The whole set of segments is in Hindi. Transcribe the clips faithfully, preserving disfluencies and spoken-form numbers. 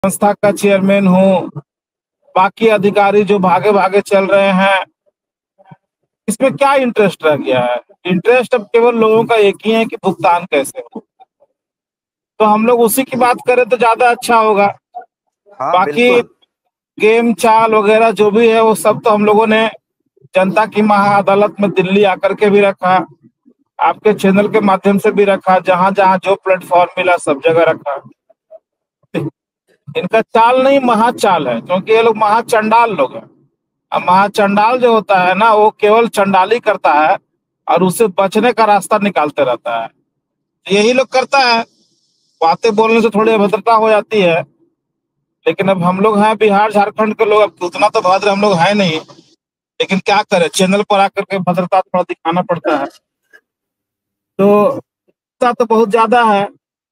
संस्था का चेयरमैन हूँ, बाकी अधिकारी जो भागे भागे चल रहे हैं, इसमें क्या इंटरेस्ट रह गया है? इंटरेस्ट अब केवल लोगों का एक ही है कि भुगतान कैसे हो। तो हम लोग उसी की बात करें तो ज्यादा अच्छा होगा। हाँ, बाकी बिल्कुल। गेम चाल वगैरह जो भी है वो सब तो हम लोगों ने जनता की महाअदालत में दिल्ली आकर के भी रखा, आपके चैनल के माध्यम से भी रखा, जहां जहां जो प्लेटफॉर्म मिला सब जगह रखा। इनका चाल नहीं महाचाल है, क्योंकि ये लोग महाचंडाल लोग हैं। अब महाचंडाल जो होता है ना, वो केवल चंडाली करता है और उससे बचने का रास्ता निकालते रहता है। यही लोग करता है, बातें बोलने से थोड़ी अभद्रता हो जाती है, लेकिन अब हम लोग हैं बिहार झारखंड के लोग, अब उतना तो भद्र हम लोग हैं नहीं, लेकिन क्या करें, चैनल पर आकर के भद्रता थोड़ा दिखाना पड़ता है। तो तो बहुत ज्यादा है,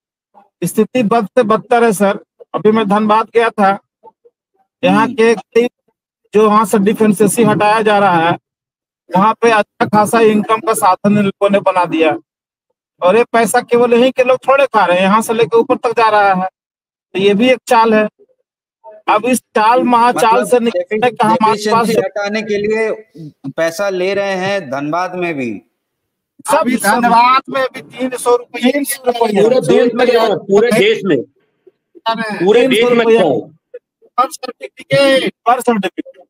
स्थिति बद से बदतर है सर। अभी मैं धनबाद गया था, यहाँ के जो वहाँ से डिफेंसेसी हटाया जा रहा है, वहाँ पे अच्छा खासा इनकम का साधन इन लोगों ने बना दिया, और ये पैसा केवल यहीं के लोग थोड़े खा रहे हैं, यहाँ से लेकर ऊपर तक जा रहा है। तो ये भी एक चाल है। अब इस चाल महाचाल से निकलने का हमारे पास हटाने के लिए पैसा ले रहे हैं धनबाद में भी, सब धनबाद में भी तीन सौ रुपये तीन सौ रुपये पूरे देश में पूरे देश में पूरे देश में पर सर्टिफिकेट पर सर्टिफिकेट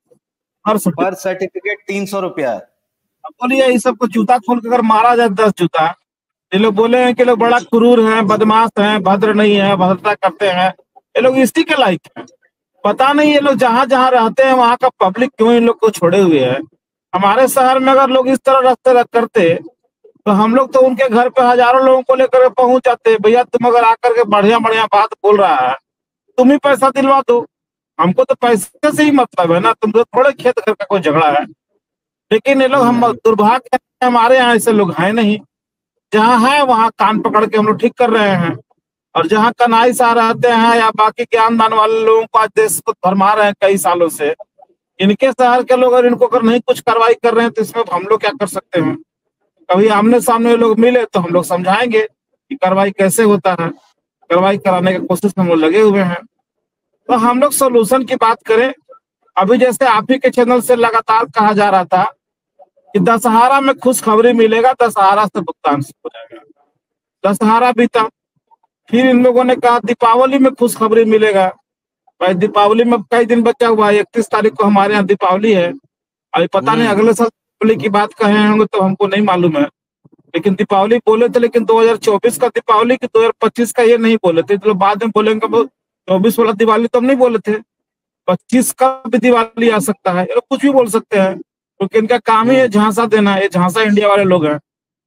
पर सर्टिफिकेट तीन सौ रुपया। अब बोलिए इस सबको जूता खोल कर मारा जाए दस जूता, ये लोग बोले हैं कि लोग बड़ा क्रूर हैं, बदमाश हैं, भद्र नहीं है, भद्रता करते हैं, ये लोग इसी के लायक हैं। पता नहीं ये लोग जहां जहां रहते हैं वहां का पब्लिक क्यों इन लोग को छोड़े हुए है। हमारे शहर में अगर लोग इस तरह रास्ते करते तो हम लोग तो उनके घर पे हजारों लोगों को लेकर पहुंच जाते। भैया तुम अगर आकर के बढ़िया बढ़िया बात बोल रहा है, तुम ही पैसा दिलवा दो, हमको तो पैसे से ही मतलब है ना, तुम तो थोड़े खेत घर का कोई झगड़ा है। लेकिन ये लोग, हम दुर्भाग्य है हमारे यहाँ ऐसे लोग हैं नहीं, जहाँ है वहाँ कान पकड़ के हम लोग ठीक कर रहे हैं, और जहाँ कनाई सा रहते हैं या बाकी ज्ञानदान वाले लोगों को आज देश को भरमा रहे हैं कई सालों से, इनके शहर के लोग अगर इनको अगर नहीं कुछ कार्रवाई कर रहे हैं तो इसमें हम लोग क्या कर सकते हैं? कभी आमने सामने लोग मिले तो हम लोग समझाएंगे कि कार्रवाई कैसे होता है, कार्रवाई कराने की कोशिश में हम लोग लगे हुए हैं। तो हम लोग सोल्यूशन की बात करें, अभी जैसे आप ही के चैनल से लगातार कहा जा रहा था कि दशहरा में खुशखबरी मिलेगा, दशहरा से भुगतान हो जाएगा। दशहरा बीता, फिर इन लोगों ने कहा दीपावली में खुशखबरी मिलेगा। भाई दीपावली में कई दिन बचा हुआ है, इकतीस तारीख को हमारे यहाँ दीपावली है। अभी पता नहीं अगले साल दीपावली की बात कहे होंगे तो हमको नहीं मालूम है, लेकिन दीपावली बोले थे, लेकिन दो हज़ार चौबीस का दीपावली की दो हज़ार पच्चीस का ये नहीं बोले थे। तो बाद में बोलेंगे चौबीस वाला दिवाली तो हम नहीं बोले थे, पच्चीस का भी दिवाली आ सकता है, ये कुछ भी बोल सकते हैं, क्योंकि इनका काम ही है झांसा देना, ये झांसा इंडिया वाले लोग हैं।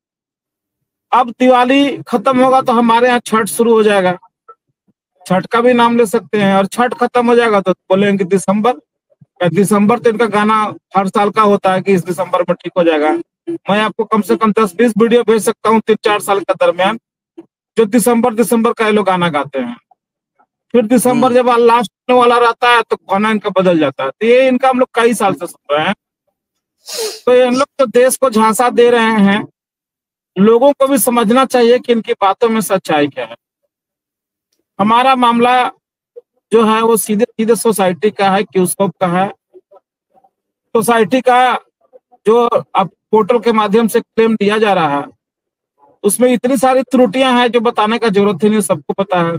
अब दिवाली खत्म होगा तो हमारे यहाँ छठ शुरू हो जाएगा, छठ का भी नाम ले सकते हैं, और छठ खत्म हो जाएगा तो बोलेंगे दिसंबर। दिसंबर तो इनका गाना हर साल का होता है कि इस दिसंबर में ठीक हो जाएगा। मैं आपको कम से कम दस बीस वीडियो भेज सकता हूँ तीन चार साल के दरमियान, जो दिसंबर दिसंबर का ये लोग गाना गाते हैं। फिर दिसंबर जब लास्ट वाला रहता है तो गाना इनका बदल जाता है। तो ये इनका हम लोग कई साल से सुन रहे हैं। तो इन लोग तो देश को झांसा दे रहे हैं, लोगों को भी समझना चाहिए कि इनकी बातों में सच्चाई क्या है। हमारा मामला जो है वो सीधे सीधे सोसाइटी का है, क्यूस्कोप का है। सोसाइटी का जो अब पोर्टल के माध्यम से क्लेम दिया जा रहा है, उसमें इतनी सारी त्रुटियां हैं जो बताने का जरूरत ही नहीं, सबको पता है।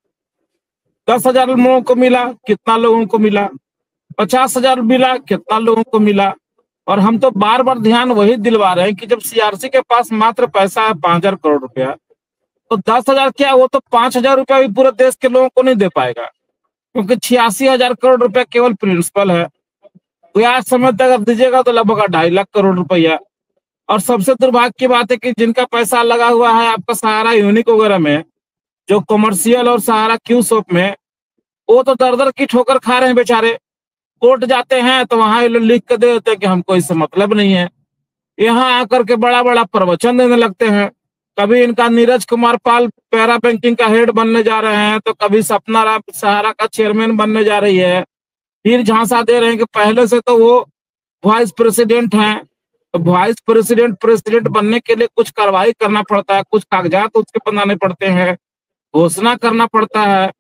दस हजार लोगों को मिला, कितना लोगों को मिला, पचास हजार मिला, कितना लोगों को मिला। और हम तो बार बार ध्यान वही दिलवा रहे हैं कि जब सीआरसी के पास मात्र पैसा है पांच हजार करोड़ रुपया, तो दस हजार क्या, वो तो पांच हजार रुपया भी पूरे देश के लोगों को नहीं दे पाएगा, क्योंकि छियासी हजार करोड़ रुपया केवल प्रिंसिपल है। ब्याज समेत अगर दीजिएगा तो लगभग ढाई लाख करोड़ रुपया। और सबसे दुर्भाग्य की बात है कि जिनका पैसा लगा हुआ है आपका सहारा यूनिक वगैरह में, जो कमर्शियल और सहारा क्यू शॉप में, वो तो दर दर की ठोकर खा रहे हैं बेचारे। कोर्ट जाते हैं तो वहां ये लोग लिख के दे देते हैं कि हमको इससे मतलब नहीं है। यहाँ आकर के बड़ा बड़ा प्रवचन देने लगते हैं। कभी इनका नीरज कुमार पाल पैरा बैंकिंग का हेड बनने जा रहे हैं, तो कभी सपना राम सहारा का चेयरमैन बनने जा रही है। फिर झांसा दे रहे हैं कि पहले से तो वो वाइस प्रेसिडेंट हैं, तो वाइस प्रेसिडेंट प्रेसिडेंट बनने के लिए कुछ कार्रवाई करना पड़ता है, कुछ कागजात उसके बनाने पड़ते हैं, घोषणा करना पड़ता है।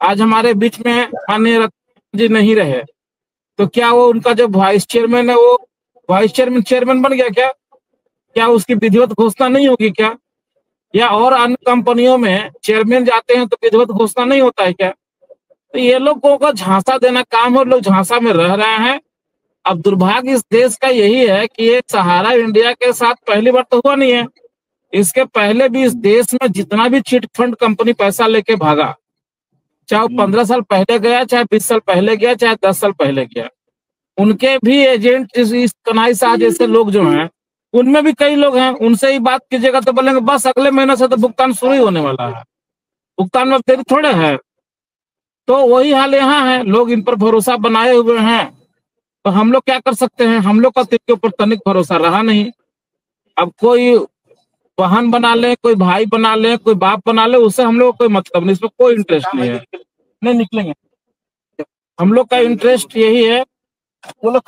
आज हमारे बीच में माननीय रत्न जी नहीं रहे तो क्या वो उनका जो वाइस चेयरमैन है वो वाइस चेयरमैन चेयरमैन बन गया क्या? क्या उसकी विधिवत घोषणा नहीं होगी क्या? या और अन्य कंपनियों में चेयरमैन जाते हैं तो विधिवत घोषणा नहीं होता है क्या? तो ये लोगों को झांसा देना काम है, लोग झांसा में रह रहे हैं। अब दुर्भाग्य इस देश का यही है कि ये सहारा इंडिया के साथ पहली बार तो हुआ नहीं है, इसके पहले भी इस देश में जितना भी चिट फंड कंपनी पैसा लेके भागा, चाहे वो पंद्रह साल पहले गया, चाहे बीस साल पहले गया, चाहे दस साल पहले गया, उनके भी एजेंट इस कन्हई शाह जैसे लोग जो हैं, उनमें भी कई लोग हैं, उनसे ही बात कीजिएगा तो बोलेंगे बस अगले महीने से तो भुगतान शुरू ही होने वाला है, भुगतान में देरी थोड़े है। तो वही हाल यहाँ है, लोग इन पर भरोसा बनाए हुए हैं, तो हम लोग क्या कर सकते हैं? हम लोग का तो इनके ऊपर तनिक भरोसा रहा नहीं। अब कोई बहन बना ले, कोई भाई बना ले, कोई बाप बना ले, उससे हम लोग को कोई मतलब नहीं, इसमें कोई इंटरेस्ट नहीं है, नहीं निकलेंगे। हम लोग का इंटरेस्ट यही है वो लोग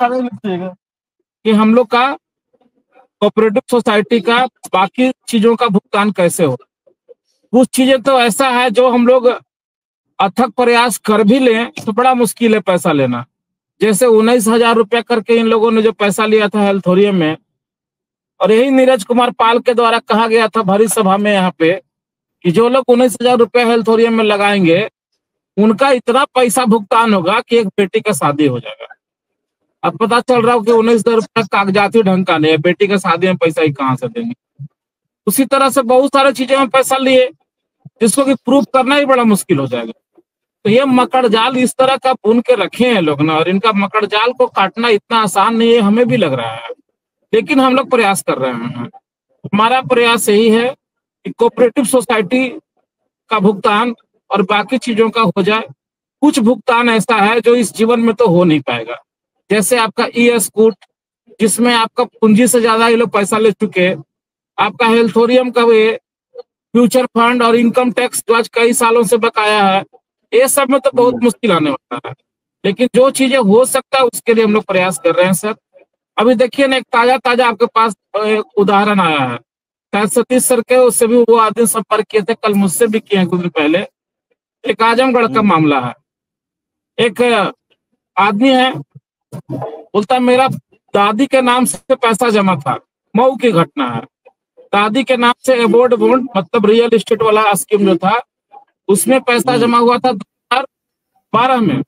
कि हम लोग का कोऑपरेटिव सोसाइटी का बाकी चीजों का भुगतान कैसे हो। कुछ चीजें तो ऐसा है जो हम लोग अथक प्रयास कर भी लें तो बड़ा मुश्किल है पैसा लेना। जैसे उन्नीस हजार रुपया करके इन लोगों ने जो पैसा लिया था हेल्थोरियम में, और यही नीरज कुमार पाल के द्वारा कहा गया था भरी सभा में यहाँ पे कि जो लोग उन्नीस हजार रुपया हेल्थोरियम में लगाएंगे उनका इतना पैसा भुगतान होगा कि एक बेटी का शादी हो जाएगा। अब पता चल रहा हो कि उन्नीस हजार रुपया कागजाती ढंग का नहीं है, बेटी का शादी में पैसा ही कहाँ से देंगे। उसी तरह से बहुत सारी चीजों में पैसा लिए जिसको कि प्रूफ करना ही बड़ा मुश्किल हो जाएगा। तो ये मकड़ जाल इस तरह का बुन के रखे हैं लोग ना, और इनका मकड़ जाल को काटना इतना आसान नहीं है, हमें भी लग रहा है, लेकिन हम लोग प्रयास कर रहे हैं। हमारा प्रयास यही है कि कोऑपरेटिव सोसाइटी का भुगतान और बाकी चीजों का हो जाए। कुछ भुगतान ऐसा है जो इस जीवन में तो हो नहीं पाएगा, जैसे आपका ई स्कूट जिसमें आपका पूंजी से ज्यादा ये लोग पैसा ले चुके, आपका हेल्थोरियम का ये फ्यूचर फंड और इनकम टैक्स जो आज कई सालों से बकाया है, ये सब में तो बहुत मुश्किल आने वाला है। लेकिन जो चीजें हो सकता है उसके लिए हम लोग प्रयास कर रहे हैं सर। अभी देखिए ना, एक ताजा ताजा आपके पास एक उदाहरण आया है, शायद सतीश सर के, उससे भी वो आदमी संपर्क किए थे, कल मुझसे भी किए हैं कुछ दिन पहले। एक आजमगढ़ का मामला है, एक आदमी है बोलता मेरा दादी के नाम से पैसा जमा था, मऊ की घटना है। दादी के नाम से एबोर्ड बॉन्ड मतलब रियल एस्टेट वाला स्कीम जो था उसमें पैसा जमा हुआ था दो हजार बारह में,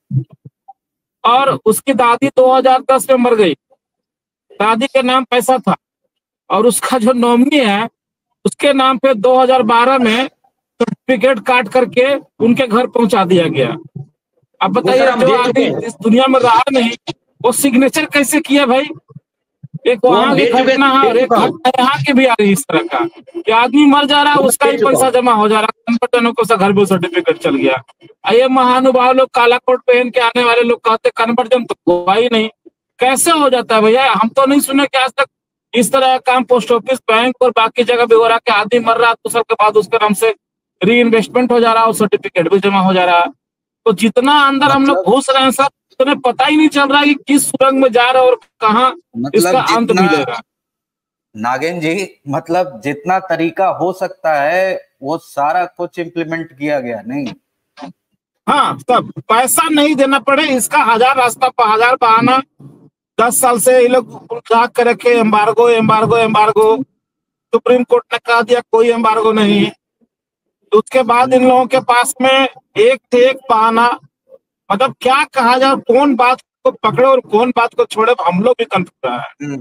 और उसकी दादी दो हजार दस में मर गई। दादी के नाम पैसा था और उसका जो नॉमिनी है उसके नाम पे दो हजार बारह में सर्टिफिकेट काट करके उनके घर पहुंचा दिया गया। अब बताइए जो आदमी इस दुनिया में रहा नहीं वो सिग्नेचर कैसे किया भाई? एक वहां की घटना है और एक यहाँ की भी आ रही इस तरह का कि आदमी मर जा रहा है, उसका ही पैसा जमा हो जा रहा है, को घर में सर्टिफिकेट चल गया। ये महानुभाव लोग काला कोट पहन के आने वाले लोग कहते कन्वर्जन तो हुआ ही नहीं, कैसे हो जाता है भैया? हम तो नहीं सुने कि आज तक इस तरह का काम पोस्ट ऑफिस, बैंक और बाकी जगह भी हो रहा है कि आदमी मर रहा है तो सबके बाद उसके नाम से री इन्वेस्टमेंट हो जा रहा है और सर्टिफिकेट भी जमा हो जा रहा है। तो जितना अंदर हम लोग घुस रहे हैं सर, तुम्हें पता ही नहीं चल रहा कि किस सुरंग में जा रहा है और कहाँ मतलब इसका अंत मिलेगा। नागेन जी, मतलब जितना तरीका हो सकता है वो सारा कुछ इम्प्लीमेंट किया गया नहीं? हाँ, तब पैसा नहीं देना पड़े इसका हजार रास्ता, हजार बहाना। दस साल से ये लोग उलझा कर रखे, embargo embargo embargo. Supreme court ने कहा दिया कोई एम्बार्गो नहीं। उसके बाद इन लोगों के पास में एक थे एक बहाना, मतलब क्या कहा जाए, कौन बात को पकड़े और कौन बात को छोड़े, हम लोग भी कंफ्यूज है।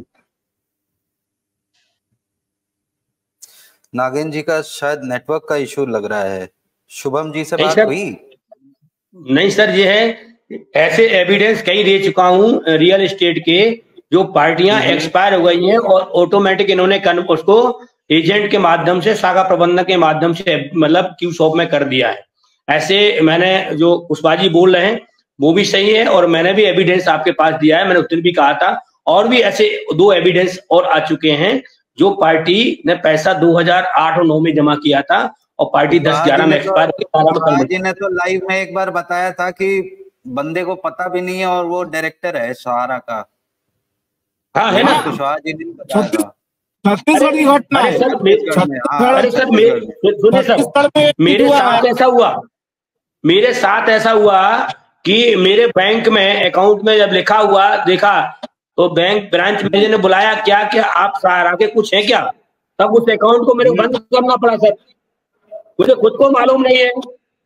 नागेन जी का शायद नेटवर्क का इशू लग रहा है। शुभम जी से बात हुई? नहीं सर, ये है ऐसे एविडेंस कई दे चुका हूं रियल एस्टेट के, जो पार्टियां एक्सपायर हो गई हैं और ऑटोमेटिक इन्होंने उसको एजेंट के माध्यम से, शाखा प्रबंधक के माध्यम से मतलब क्यू शॉप में कर दिया है। ऐसे मैंने जो पुष्पाजी बोल रहे हैं वो भी सही है, और मैंने भी एविडेंस आपके पास दिया है, मैंने उस दिन भी कहा था। और भी ऐसे दो एविडेंस और आ चुके हैं जो पार्टी ने पैसा दो हजार आठ और नौ में जमा किया था और पार्टी दस ग्यारह में एक्सपायर हुई। जी ने तो लाइव में एक बार बताया था कि बंदे को पता भी नहीं है और वो डायरेक्टर है सहारा का। हाँ है ना, कुशवाहा जी ने बताया था। छत्तीसगढ़ की घटना है। अरे सर सुनिए सर, मेरे साथ ऐसा हुआ, मेरे साथ ऐसा हुआ कि मेरे बैंक में अकाउंट में जब लिखा हुआ देखा तो बैंक ब्रांच मैनेजर ने बुलाया, क्या क्या आप सहारा के कुछ है क्या, तब उस अकाउंट को मेरे को बंद करना पड़ा सर। मुझे खुद को मालूम नहीं है,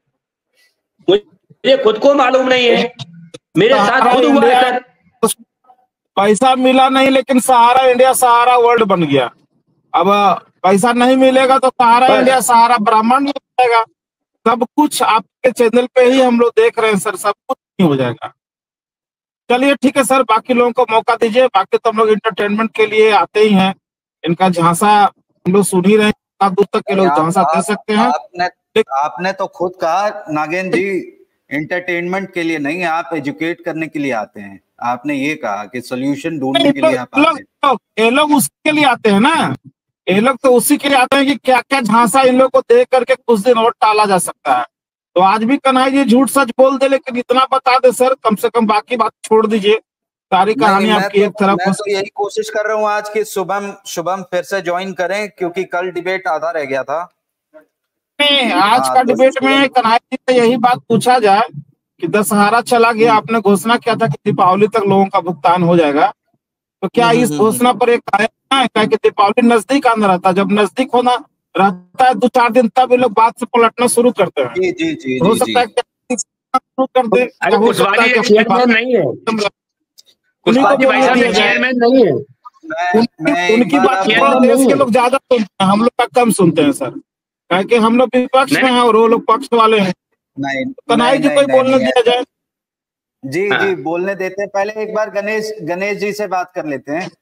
मुझे खुद को मालूम नहीं है, मेरे साथ खुद हुआ है सर। पैसा मिला नहीं, लेकिन सहारा इंडिया सहारा वर्ल्ड बन गया। अब पैसा नहीं मिलेगा तो सहारा इंडिया सहारा ब्राह्मण हो जाएगा। सब कुछ आपके चैनल पे ही हम लोग देख रहे हैं सर, सब कुछ नहीं हो जाएगा। चलिए ठीक है सर, बाकी लोगों को मौका दीजिए। बाकी तो हम लोग इंटरटेनमेंट के लिए आते ही हैं, इनका झांसा हम लोग सुन ही रहे हैं, दूर तक के लोग झांसा दे सकते हैं। आपने आपने तो खुद कहा नागेंद्र जी, इंटरटेनमेंट के लिए नहीं, आप एजुकेट करने के लिए आते हैं। आपने ये कहा कि सोल्यूशन ढूंढने के लिए आप आते हैं। ये लोग उसके लिए आते हैं ना, ये लोग तो उसी के लिए आते हैं कि क्या क्या झांसा इन लोग को देख करके कुछ दिन और टाला जा सकता है। तो आज भी कन्हैया जी झूठ सच बोल दे, लेकिन इतना बता दे सर, कम से कम बाकी बात छोड़ दीजिए, सारी कहानी आपकी एक तरफ। मैं तो यही कोशिश कर रहा हूँ आज की शुभम शुभम फिर से ज्वाइन करें, क्योंकि कल डिबेट आधा रह गया था। आज का डिबेट में कन्हैया जी से यही बात पूछा जाए कि दशहरा चला गया, आपने घोषणा किया था कि दीपावली तक लोगों का भुगतान हो जाएगा, तो क्या इस घोषणा पर एक क्या कि दीपावली नजदीक आना रहता है, जब नजदीक होना रहता है दो चार दिन, तब ये लोग बात से पलटना शुरू करते हैं। जी जी जी हो सकता है कि शुरू कर दे, हो सकता है कि चेयरमैन नहीं है, चेयरमैन नहीं है, उनकी बात देश के लोग ज्यादा सुनते हैं, हम लोग का कम सुनते हैं सर, क्योंकि हम लोग विपक्ष में हैं और वो लोग पक्ष वाले हैं। कन्हैया जी कोई बोलने दिया जाए। जी जी बोलने देते हैं। पहले एक बार गणेश गणेश जी से बात कर लेते हैं।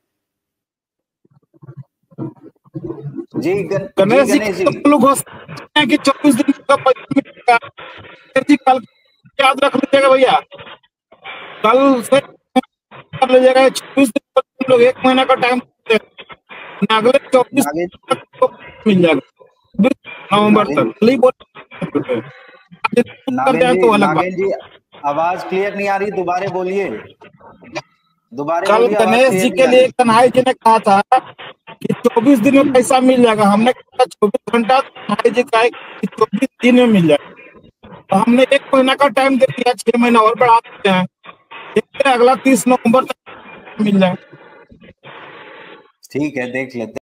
जी गणेश जी, जी, जी। लोग हैं कि चौबीस दिन का पैसा कल याद रख लीजिएगा भैया, कल से कर लीजिएगा, चौबीस दिन तक लोग एक महीना का टाइम देते हैं, अगले चौबीस दिन तक मिल जाएगा नवंबर तक। नहीं बोल नागेंद्र जी आवाज क्लियर नहीं आ रही, दोबारा बोलिए, दोबारा। कल गणेश जी के लिए कन्हैया जी ने कहा था कि चौबीस दिन में पैसा मिल जाएगा, हमने कहा चौबीस घंटा, कन्हैया जी कहा कि चौबीस दिन में मिल जाएगा, तो हमने एक महीना का टाइम दे दिया, छह महीना और बढ़ा देते हैं, देखते हैं अगला तीस नवंबर तक मिल जाए। ठीक है, देख लेते हैं।